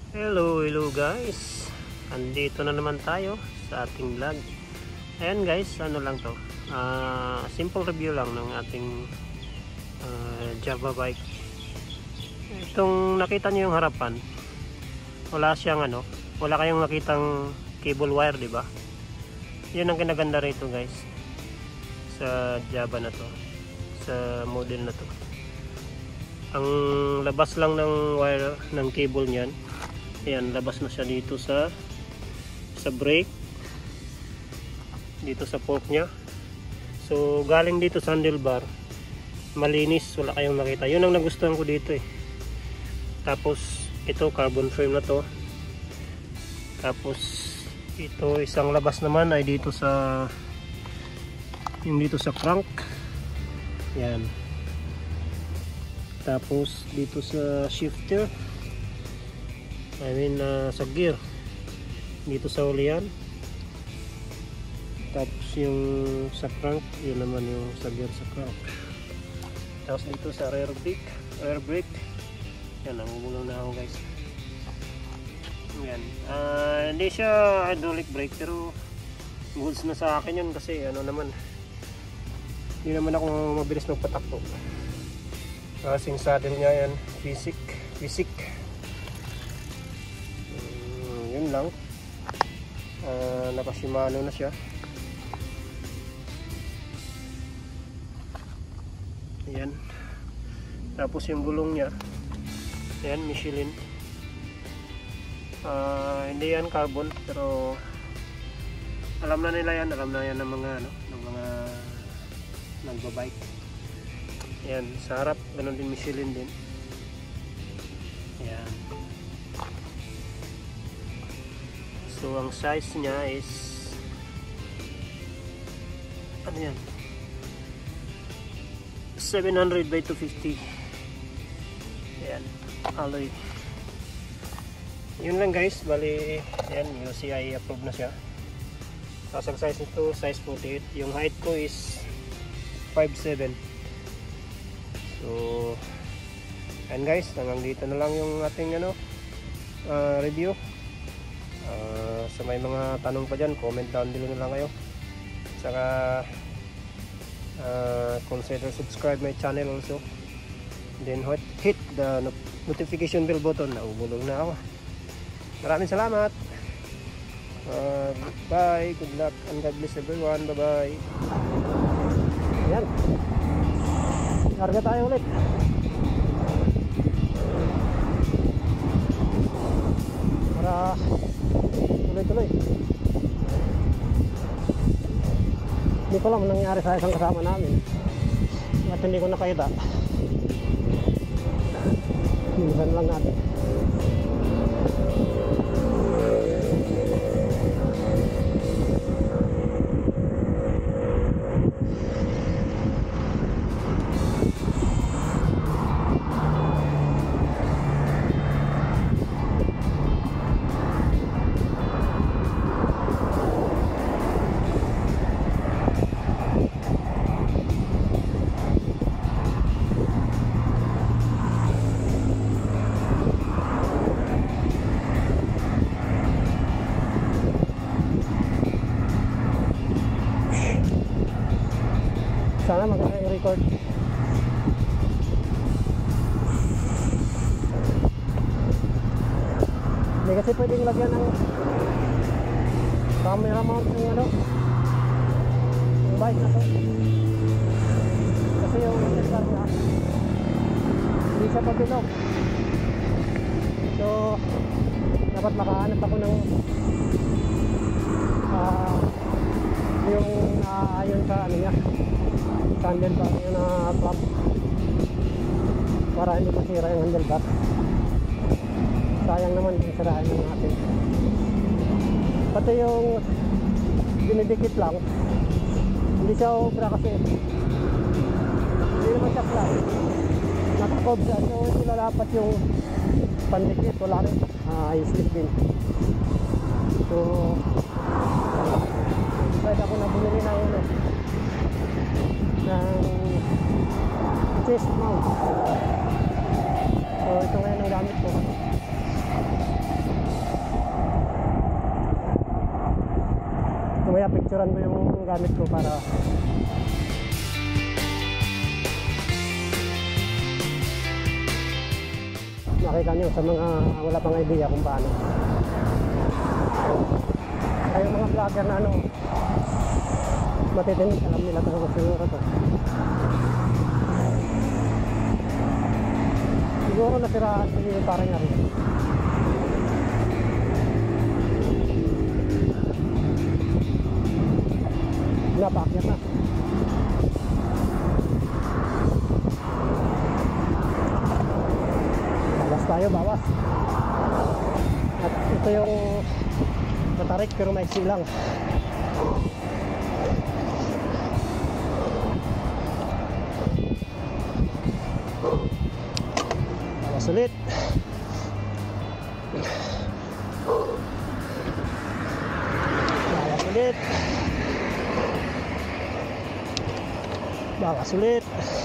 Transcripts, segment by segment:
Hello guys, andito na naman tayo sa ating vlog. Ayan guys, ano lang to, simple review lang ng ating Java bike. Itong nakita nyo yung harapan, wala siyang wala kayong nakitang cable wire, di ba? Yun ang kinaganda rito guys sa Java na to, sa model na to. Ang labas lang ng wire ng cable niyan, ayan, labas na siya dito sa brake, dito sa fork nya. So galing dito sa handlebar, malinis, wala kayong nakita. Yun ang nagustuhan ko dito eh. Tapos ito carbon frame na to. Tapos ito isang labas naman ay dito sa dito sa crank, yan. Tapos dito sa shifter, sa gear, dito sa ulian. Tapos yung sa crank, yun naman yung sa gear sa crank. Tapos dito sa rear brake, yan, nangungulong na ako guys. Yan, hindi siya hydraulic brake pero goods na sa akin yun kasi hindi naman ako mabilis magpatakbo. Kasing saddle niya yan, Visik. Yun lang, naka Shimano na siya. Ayan. Tapos yung gulong niya, ayan, Michelin. Hindi yan carbon pero alam na nila yan, ng mga nagbabike. Ayan, sa harap ganun din, Michelin din. Ayan. So ang size niya is yan, 700 by 250. Ayan, alloy. Yun lang guys, bali yan, UCI approved na siya. Tapos ang size nito, size 48. Yung height ko is 5'7". So ayan guys, hanggang dito na lang yung ating review. Sa may mga tanong pa dyan, comment down below na lang kayo. Saka consider subscribe my channel also. Then hit the notification bell button. Naubulong na ako. Maraming salamat. Bye, good luck and God bless everyone. Bye bye. Ayan, karga tayo ulit. Para tuloy-tuloy. Hindi ko alam nangyari sa isang kasama namin at hindi ko nakita. Minsan lang natin. Sana maganda yung record. Hindi kasi pwedeng lagyan ng camera mount ng yung bike na to. Kasi yung handlebar niya hindi siya pabilog. So dapat makahanap ako ng yung ayon sa niya, handlebar niya na flap para hindi masira yung handlebar. Sayang naman kung sirahan yung natin. Pati yung dinidikit lang, hindi siya obra kasi hindi naman siya flat, nakakob siya. So hindi lalapat yung pandikit, wala rin, i-slip din. So pwede ako na bumili ng chest mount. So ito ngayon ang gamit ko. pipicturean ko yung gamit ko para makita nyo sa mga wala pang idea kung paano. Ay yung mga vlogger na ano matitinig, alam nila ito siguro to. Siguro nasiraan yung parang nga rin. Napaakyat na. Bawas tayo, bawas. At ito yung matarik pero maiksi lang. Bawas ulit. Bawas ulit. Bawas ulit.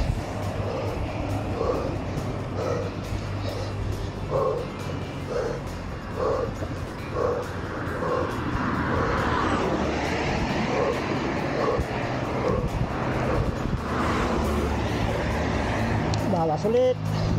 Bawas ulit.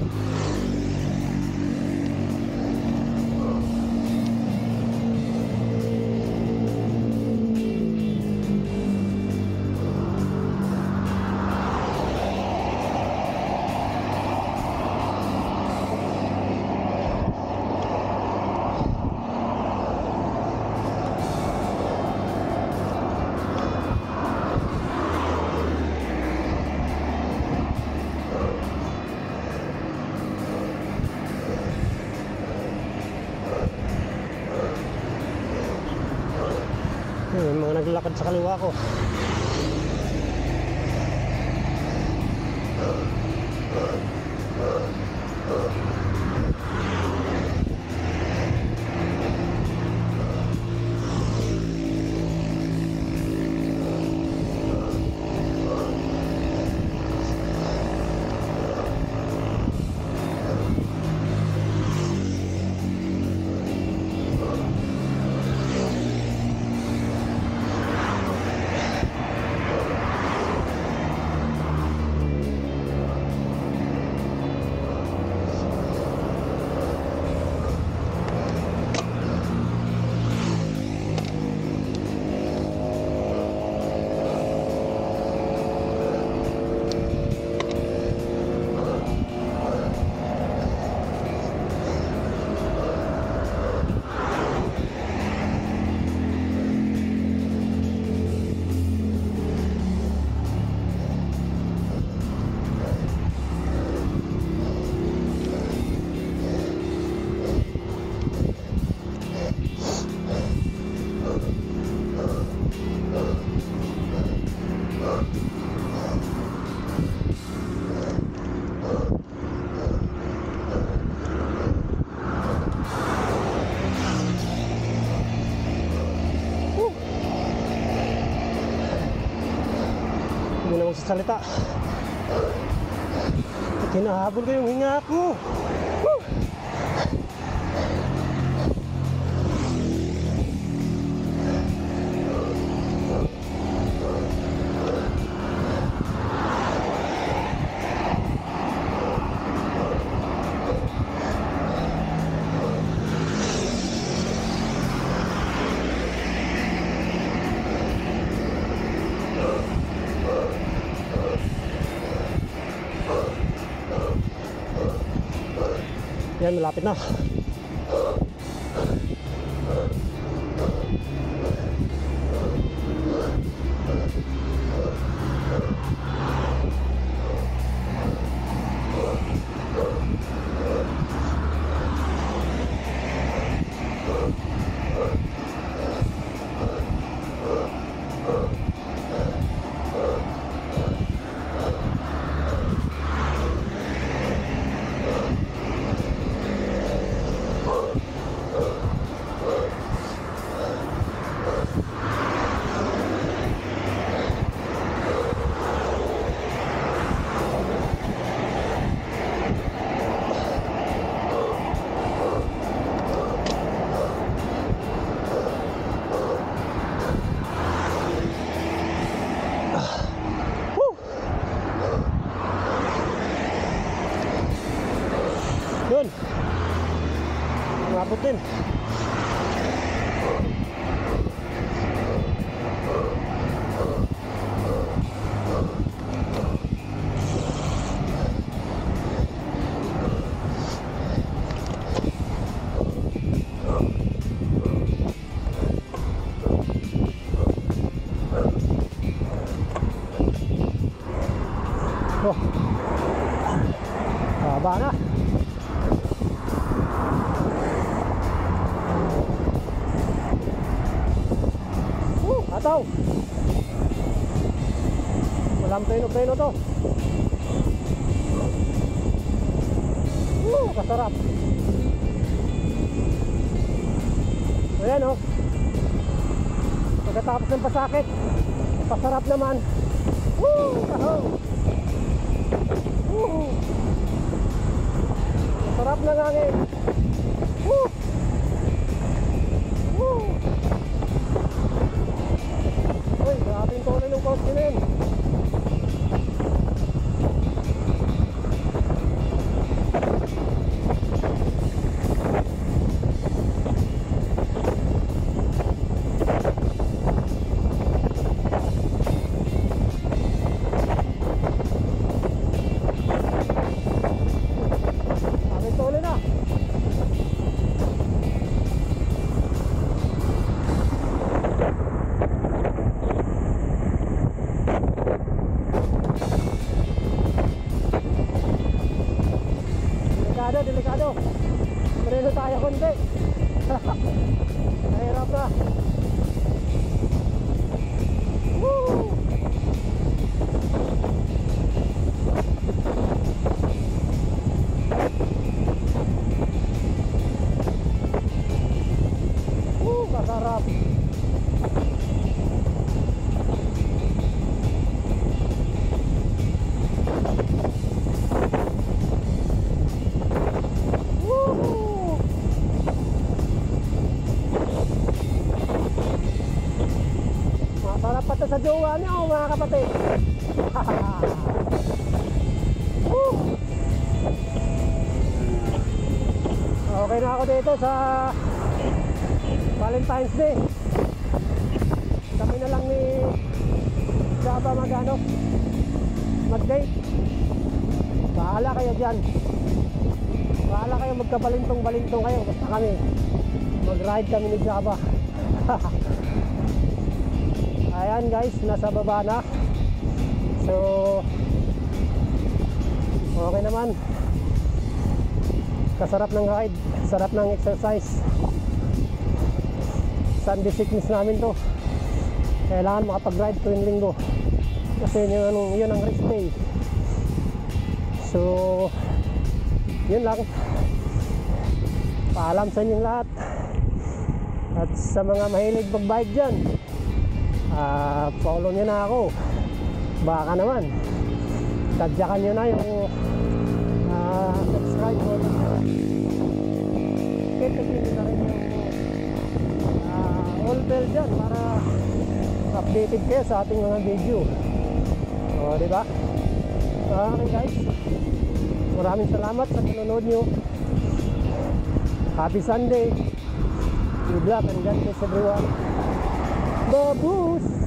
Mga naglalakad sa kaliwa ko. Hindi na magsasalita. Hinahabol ko yung hinga ko. Woo! Yan, malapit na. Umabot din. Oh, haba na. Ataw. Walang preno-preno to. Kasarap. Ayan oh. Pagkatapos ng pasakit, pasarap naman. Sarap na ngangin. Uy, grabe yung tuloy ng coach na yun. Delikado. Marino tayo konti. Nahirap na. Woo! Masarap. Masarap pa to sa jowa niyo mga kapatid. Okay na ako dito sa Valentine's Day. Kami na lang ni Java mag-date. Bahala kayo dyan. Bahala kayo magkabalintong-balintong kayo. Basta kami mag-ride kami ni Java. Ayan guys, nasa baba na. So okay naman. Kasarap ng ride, sarap ng exercise. Sunday sickness namin to. Kailangan makapag-ride tuwing linggo. Kasi yun ang rest day. So yun lang. Paalam sa inyong lahat. At sa mga mahilig mag-bike dyan, follow nyo na ako. Baka naman tadyakan nyo na yung subscribe button. Hit nyo na rin yung all bell dyan para updated kayo sa ating mga video. O diba? Okay guys, maraming salamat sa panonood nyo. Happy Sunday. Good luck and God bless everyone. Babus!